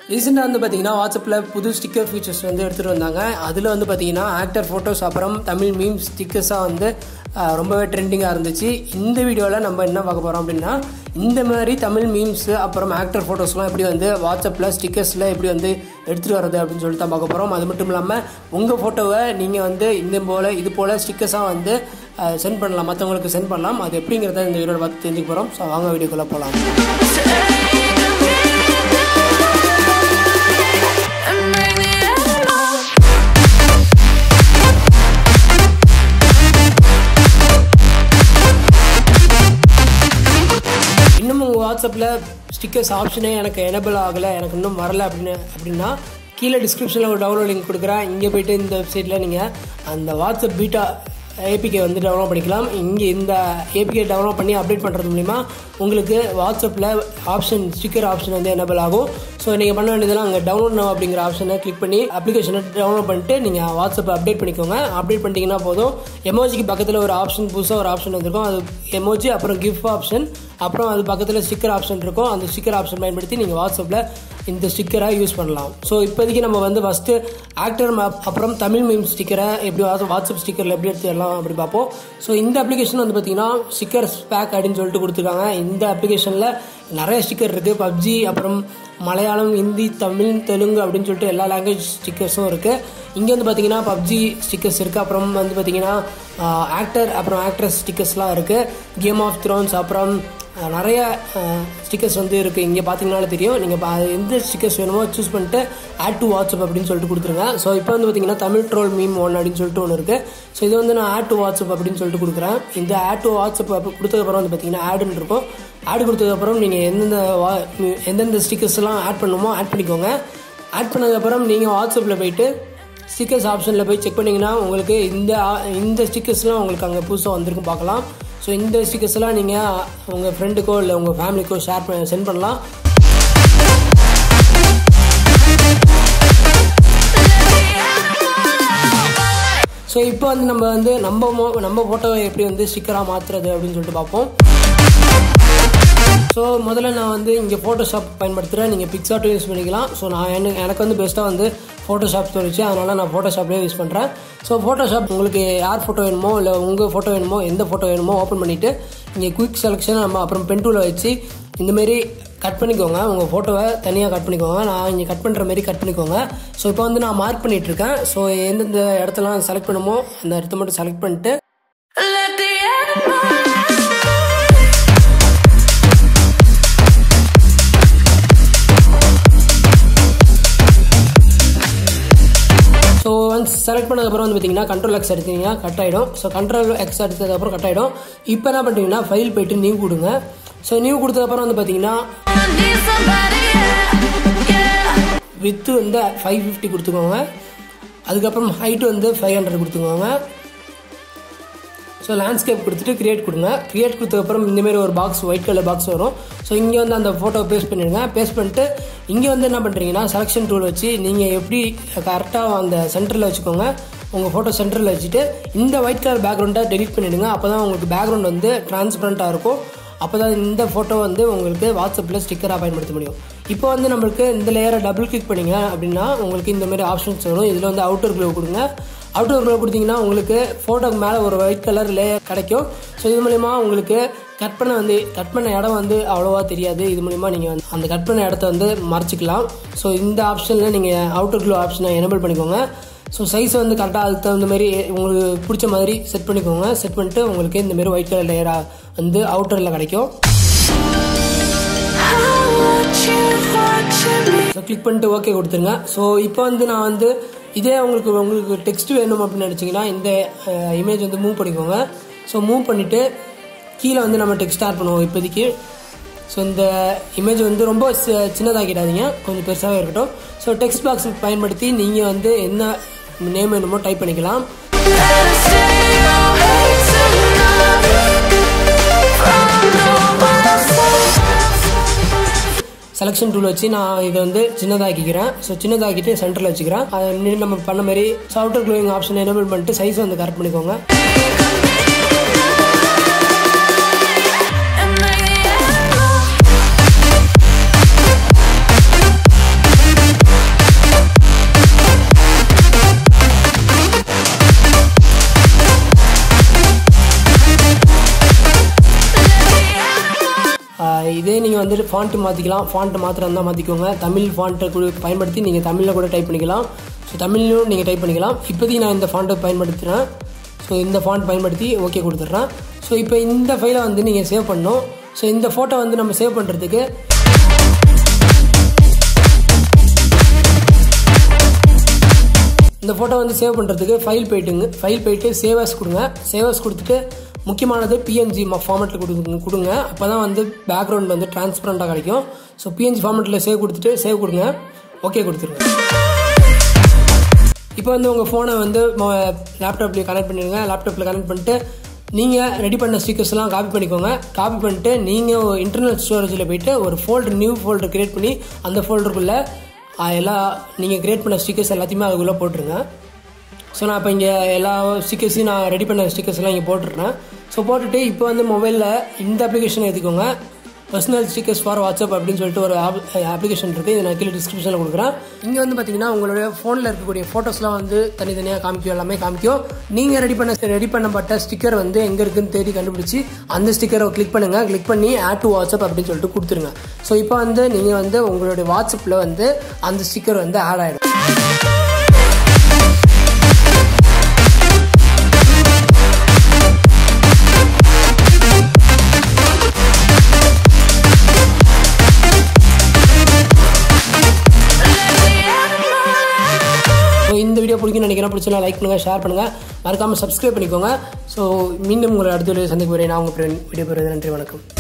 ரீசெண்டாக வந்து பார்த்தீங்கன்னா வாட்ஸ்அப்பில் புது ஸ்டிக்கர் ஃபீச்சர்ஸ் வந்து எடுத்துகிட்டு வந்தாங்க. அதில் வந்து பார்த்தீங்கன்னா ஆக்டர் ஃபோட்டோஸ் அப்புறம் தமிழ் மீம்ஸ் ஸ்டிக்கர்ஸாக வந்து ரொம்பவே ட்ரெண்டிங்காக இருந்துச்சு. இந்த வீடியோவில் நம்ம என்ன பார்க்க போகிறோம் அப்படின்னா, இந்த மாதிரி தமிழ் மீம்ஸு அப்புறம் ஆக்டர் ஃபோட்டோஸ்லாம் எப்படி வந்து வாட்ஸ்அப்பில் ஸ்டிக்கர்ஸில் எப்படி வந்து எடுத்துகிட்டு வரது அப்படின்னு சொல்லிட்டு தான் பார்க்க போகிறோம். அது மட்டும் இல்லாமல் உங்கள் ஃபோட்டோவை நீங்கள் வந்து இது போல் ஸ்டிக்கர்ஸாக வந்து சென்ட் பண்ணலாம், மற்றவங்களுக்கு சென்ட் பண்ணலாம். அது எப்படிங்கிறத இந்த வீடியோவில் பார்த்து தெரிஞ்சுக்க போகிறோம். ஸோ வாங்க வீடியோக்குள்ளே போகலாம். இன்னும் உங்கள் வாட்ஸ்அப்பில் ஸ்டிக்கர்ஸ் ஆப்ஷனே எனக்கு எனபிள் ஆகலை, எனக்கு இன்னும் வரலை அப்படின்னா கீழே டிஸ்கிரிப்ஷனில் ஒரு டவுன்லோட் லிங்க் கொடுக்குறேன். இங்கே போய்ட்டு இந்த வெப்சைட்டில் நீங்கள் அந்த வாட்ஸ்அப் பீட்டா ஏபிகே வந்து டவுன்லோட் பண்ணிக்கலாம். இங்கே இந்த ஏபிகே டவுன்லோட் பண்ணி அப்டேட் பண்ணுறது மூலிமா உங்களுக்கு வாட்ஸ்அப்பில் ஸ்டிக்கர் ஆப்ஷன் வந்து எனபிள் ஆகும். ஸோ நீங்கள் பண்ண வேண்டியதெல்லாம் அங்கே டவுன்லோட் நவ் அப்படிங்கிற ஆப்ஷனை கிளிக் பண்ணி அப்ளிகேஷனை டவுன்லோட் பண்ணிட்டு நீங்கள் வாட்ஸ்அப்பை அப்டேட் பண்ணிக்கோங்க. அப்டேட் பண்ணிட்டீங்கன்னா போதும். எமோஜிக்கு பக்கத்தில் ஒரு ஆப்ஷன், புதுசாக ஒரு ஆப்ஷன் வந்திருக்கும். அது எமோஜி, அப்புறம் கிஃப்ட் ஆப்ஷன், அப்புறம் அது பக்கத்தில் ஸ்டிக்கர் ஆப்ஷன் இருக்கும். அந்த ஸ்டிக்கர் ஆப்ஷன் பயன்படுத்தி நீங்கள் வாட்ஸ்அப்பில் இந்த ஸ்டிக்கரை யூஸ் பண்ணலாம். ஸோ இப்போதைக்கு நம்ம வந்து ஃபஸ்ட்டு ஆக்டர் அப்புறம் தமிழ் மீம் ஸ்டிக்கரை எப்படி வாட்ஸ்அப் ஸ்டிக்கரில் எப்படி எடுத்துடலாம் அப்படி பார்ப்போம். ஸோ இந்த அப்ளிகேஷன் வந்து பார்த்தீங்கன்னா ஸ்டிக்கர்ஸ் பேக் அப்படின்னு சொல்லிட்டு கொடுத்துருக்காங்க. இந்த அப்ளிகேஷனில் நிறைய ஸ்டிக்கர் இருக்குது. பப்ஜி, அப்புறம் மலையாளம், ஹிந்தி, தமிழ், தெலுங்கு அப்படின்னு சொல்லிட்டு எல்லா லாங்குவேஜ் ஸ்டிக்கர்ஸும் இருக்குது. இங்கே வந்து பார்த்தீங்கன்னா பப்ஜி ஸ்டிக்கர்ஸ் இருக்குது. அப்புறம் வந்து பார்த்தீங்கன்னா ஆக்டர் அப்புறம் ஆக்ட்ரஸ் ஸ்டிக்கர்ஸ்லாம் இருக்குது. கேம் ஆஃப் த்ரோன்ஸ் அப்புறம் நிறைய ஸ்டிக்கர்ஸ் வந்து இருக்குது. இங்கே பார்த்தீங்கன்னாலே தெரியும். நீங்கள் எந்த ஸ்டிக்கர்ஸ் வேணுமோ சூஸ் பண்ணிட்டு ஆட் டு வாட்ஸ்அப் அப்படின்னு சொல்லிட்டு கொடுத்துருங்க. ஸோ இப்போ வந்து பார்த்தீங்கன்னா தமிழ் ட்ரோல் மீம் 1 அப்படின்னு சொல்லிட்டு ஒன்று இருக்குது. ஸோ இது வந்து நான் ஆட் டு வாட்ஸ்அப் அப்படின்னு சொல்லிட்டு கொடுக்குறேன். இந்த ஆட் டு வாட்ஸ்அப் கொடுத்ததுக்கப்புறம் வந்து பார்த்தீங்கன்னா ஆடுன்னு இருக்கும். ஆட் கொடுத்ததுக்கப்புறம் நீங்கள் எந்தெந்த ஸ்டிக்கர்ஸ்லாம் ஆட் பண்ணணுமோ ஆட் பண்ணிக்கோங்க. ஆட் பண்ணதுக்கப்புறம் நீங்கள் வாட்ஸ்அப்பில் போயிட்டு ஸ்டிக்கர்ஸ் ஆப்ஷனில் போய் செக் பண்ணிங்கன்னா உங்களுக்கு இந்த ஸ்டிக்கர்ஸ்லாம் உங்களுக்கு அங்கே புதுசாக வந்திருக்கும் பார்க்கலாம். ஸோ இந்த ஸ்டிக்கர்ஸ்லாம் நீங்கள் உங்கள் ஃப்ரெண்டுக்கோ இல்லை உங்கள் ஃபேமிலிக்கோ சென்ட் பண்ணலாம். ஸோ இப்போ வந்து நம்ம ஃபோட்டோவை எப்படி வந்து ஸ்டிக்கராக மாற்றுறது அப்படின்னு சொல்லிட்டு பார்ப்போம். ஸோ முதல்ல நான் வந்து இங்கே ஃபோட்டோஷாப் பயன்படுத்துகிறேன். நீங்கள் பிக்சார்ட்டும் யூஸ் பண்ணிக்கலாம். ஸோ எனக்கு வந்து பெஸ்ட்டாக வந்து ஃபோட்டோஷாப் தோணுச்சு, அதனால் நான் ஃபோட்டோஷாப்லேயே யூஸ் பண்ணுறேன். ஸோ ஃபோட்டோஷாப் உங்களுக்கு யார் ஃபோட்டோ வேணுமோ இல்லை உங்கள் ஃபோட்டோ வேணுமோ எந்த ஃபோட்டோ வேணுமோ ஓப்பன் பண்ணிவிட்டு இங்கே குயிக் செலெக்ஷன் அப்புறம் பென் டூலை வச்சு இந்தமாரி கட் பண்ணிக்கோங்க. உங்கள் ஃபோட்டோவை தனியாக கட் பண்ணிக்கோங்க. நான் இங்கே கட் பண்ணுற மாரி கட் பண்ணிக்கோங்க. ஸோ இப்போ வந்து நான் மார்க் பண்ணிகிட்ருக்கேன். ஸோ எந்தெந்த இடத்தெல்லாம் செலக்ட் பண்ணுமோ அந்த இடத்த மட்டும் செலக்ட் பண்ணிட்டு ஸோ ஒன்ஸ் செலக்ட் பண்ணதுக்கப்புறம் வந்து பார்த்தீங்கன்னா கண்ட்ரோல் எக்ஸ் எடுத்தீங்கன்னா கட் ஆகிடும். ஸோ கண்ட்ரோல் எக்ஸ் எடுத்ததுக்கப்புறம் கட் ஆகிடும். இப்போ என்ன பண்ணுறீங்கன்னா ஃபைல் போய்ட்டு நியூ கொடுங்க. ஸோ நியூ கொடுத்ததுக்கப்புறம் வந்து பார்த்தீங்கன்னா வித்து வந்து 550 கொடுத்துக்கோங்க. அதுக்கப்புறம் ஹைட்டு வந்து 500 கொடுத்துக்கோங்க. ஸோ லேண்ட்ஸ்கேப் கொடுத்துட்டு கிரியேட் கொடுங்க. கிரியேட் கொடுத்ததுக்கப்புறம் இந்தமாரி ஒரு பாக்ஸ், ஒயிட் கலர் பாக்ஸ் வரும். ஸோ இங்கே வந்து அந்த ஃபோட்டோ பேஸ்ட் பண்ணிடுங்க. பேஸ்ட் பண்ணிட்டு இங்கே வந்து என்ன பண்ணுறீங்கன்னா செலெக்ஷன் டூல் வச்சு நீங்கள் எப்படி கரெக்டாக அந்த சென்டரில் வச்சுக்கோங்க. உங்கள் ஃபோட்டோ சென்டரில் வச்சுட்டு இந்த ஒயிட் கலர் பேக்ரவுண்டை டெலிட் பண்ணிவிடுங்க. அப்போ தான் உங்களுக்கு பேக்ரவுண்ட் வந்து டிரான்ஸ்பரண்ட்டாக இருக்கும். அப்போ தான் இந்த ஃபோட்டோ வந்து உங்களுக்கு வாட்ஸ்அப்பில் ஸ்டிக்கராக பயன்படுத்த முடியும். இப்போ வந்து நம்மளுக்கு இந்த லேயரை டபுள் கிளிக் பண்ணிங்க அப்படின்னா உங்களுக்கு இந்தமாரி ஆப்ஷன்ஸ் வரும். இதில் வந்து அவுட்டர் க்ளோ கொடுங்க. அவுட்டர் க்ளோ கொடுத்தீங்கன்னா உங்களுக்கு ஃபோட்டோக்கு மேலே ஒரு ஒயிட் கலர் லேயர் கிடைக்கும். ஸோ இது மூலிமா உங்களுக்கு கட் பண்ண இடம் வந்து அவ்வளோவா தெரியாது. இது மூலிமா நீங்கள் வந்து அந்த கட் பண்ண இடத்த வந்து மறைச்சிக்கலாம். ஸோ இந்த ஆப்ஷனில் நீங்கள் அவுட்டர் க்ளோ ஆப்ஷனை எனபிள் பண்ணிக்கோங்க. ஸோ சைஸ் வந்து கரெக்டாக அதுக்கு தகுந்த மாதிரி உங்களுக்கு பிடிச்ச மாதிரி செட் பண்ணிக்கோங்க. செட் பண்ணிட்டு உங்களுக்கு இந்தமாரி ஒயிட் கலர் லேயராக வந்து அவுட்டரில் கிடைக்கும். ஸோ கிளிக் பண்ணிட்டு ஓகே கொடுத்துருங்க. ஸோ இப்போ வந்து நான் வந்து இதே உங்களுக்கு டெக்ஸ்ட் வேணும் அப்படின்னு நினச்சிங்கன்னா இந்த இமேஜ் வந்து மூவ் பண்ணிக்கோங்க. ஸோ மூவ் பண்ணிவிட்டு கீழே வந்து நம்ம டெக்ஸ்ட் ஆட் பண்ணுவோம் இப்போதைக்கு. ஸோ இந்த இமேஜ் வந்து ரொம்ப சின்னதாகிடாதீங்க, கொஞ்சம் பெருசாகவே இருக்கட்டும். ஸோ டெக்ஸ்ட் பாக்ஸ் பயன்படுத்தி நீங்கள் வந்து என்ன நேம் வேணுமோ டைப் பண்ணிக்கலாம். செலெக்ஷன் டூல் வச்சு நான் இதை வந்து சின்னதாக்கிக்கிறேன். ஸோ சின்னதாக்கிட்டு சென்டரில் வச்சுக்கிறேன். அதை நம்ம பண்ண மாதிரி அவுட்டர் க்ளோயிங் ஆப்ஷன் எனேபிள் பண்ணிட்டு சைஸ் வந்து கரெக்ட் பண்ணிக்கோங்க. வந்துட்டு ஃபாண்ட்டு மாற்றிக்கலாம். ஃபாண்ட்டு மாத்திரம் தான் மாற்றிக்கோங்க. தமிழ் ஃபாண்ட்டை பயன்படுத்தி நீங்கள் தமிழில் கூட டைப் பண்ணிக்கலாம். ஸோ தமிழ்லையும் நீங்கள் டைப் பண்ணிக்கலாம். இப்போதைக்கு நான் இந்த ஃபாண்ட்டை பயன்படுத்துகிறேன். ஸோ இந்த ஃபாண்ட் பயன்படுத்தி ஓகே கொடுத்துட்றேன். ஸோ இப்போ இந்த ஃபைலை வந்து நீங்கள் சேவ் பண்ணணும். ஸோ இந்த ஃபோட்டோ வந்து நம்ம சேவ் பண்ணுறதுக்கு இந்த ஃபோட்டோ வந்து சேவ் பண்ணுறதுக்கு ஃபைல் போயிட்டு சேவஸ் கொடுங்க. சேவஸ் கொடுத்துட்டு முக்கியமானது பிஎன்ஜி ஃபார்மேட்டில் கொடுங்க. அப்போ தான் வந்து பேக்ரவுண்ட் வந்து டிரான்ஸ்பரண்ட்டாக கிடைக்கும். ஸோ பிஎன்ஜி ஃபார்மேட்டில் சேவ் கொடுத்துட்டு சேவ் கொடுங்க, ஓகே கொடுத்துருங்க. இப்போ வந்து உங்கள் ஃபோனை வந்து லேப்டாப்லேயே கனெக்ட் பண்ணிடுங்க. லேப்டாப்பில் கனெக்ட் பண்ணிட்டு நீங்கள் ரெடி பண்ண ஸ்டிக்கர்ஸ்லாம் காப்பி பண்ணிக்கோங்க. காப்பி பண்ணிட்டு நீங்கள் இன்டர்னல் ஸ்டோரேஜில் போய்ட்டு ஒரு நியூ ஃபோல்டர் க்ரியேட் பண்ணி அந்த ஃபோல்டருக்குள்ளே எல்லாம் நீங்கள் க்ரியேட் பண்ண ஸ்டிக்கர்ஸ் எல்லாத்தையுமே அதுக்குள்ளே போட்டுருங்க. ஸோ நான் இப்போ இங்கே எல்லா ஸ்டிக்கர்ஸையும் நான் ரெடி பண்ண ஸ்டிக்கர்ஸ்லாம் இங்கே போட்டுருக்கேன். ஸோ போட்டுட்டு இப்போ வந்து மொபைலில் இந்த அப்ளிகேஷன் எடுத்துக்கோங்க. பர்சனல் ஸ்டிக்கர்ஸ் ஃபார் வாட்ஸ்அப் அப்படின்னு சொல்லிட்டு ஒரு அப்ளிகேஷன் இருக்குது. இதை நான் கீழே டிஸ்கிரிப்ஷனில் கொடுக்குறேன். இங்கே வந்து பார்த்தீங்கன்னா உங்களுடைய ஃபோனில் இருக்கக்கூடிய ஃபோட்டோஸ்லாம் வந்து தனித்தனியாக காமிக்கும், எல்லாமே காமிக்கும். நீங்கள் ரெடி பண்ணப்பட்ட ஸ்டிக்கர் வந்து எங்கே இருக்குன்னு தேடி கண்டுபிடிச்சி அந்த ஸ்டிக்கரை கிளிக் பண்ணுங்கள். கிளிக் பண்ணி ஆட் டு வாட்ஸ்அப் அப்படின்னு சொல்லிட்டு கொடுத்துருங்க. ஸோ இப்போ வந்து நீங்கள் வந்து உங்களுடைய வாட்ஸ்அப்பில் வந்து அந்த ஸ்டிக்கர் வந்து ஆட் ஆகிடும். இந்த வீடியோ பிடிக்கும்னு நினைக்கிறேன். பிடிச்சா லைக் பண்ணுங்கள், ஷேர் பண்ணுங்கள், மறக்காமல் சப்ஸ்கிரைப் பண்ணிக்கோங்க. ஸோ மீண்டும் உங்களை அடுத்த வீடியோ சந்திக்க போகிறேன். நான் உங்கள் வீடியோ போகிறது. நன்றி, வணக்கம்.